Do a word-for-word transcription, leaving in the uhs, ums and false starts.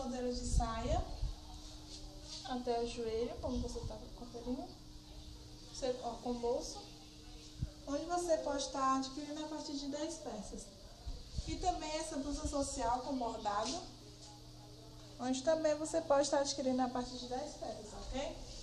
modelo de saia até o joelho, como você está conferindo, você, ó, com bolso, onde você pode estar adquirindo a partir de dez peças. E também essa blusa social com bordado, onde também você pode estar adquirindo a partir de dez peças, ok?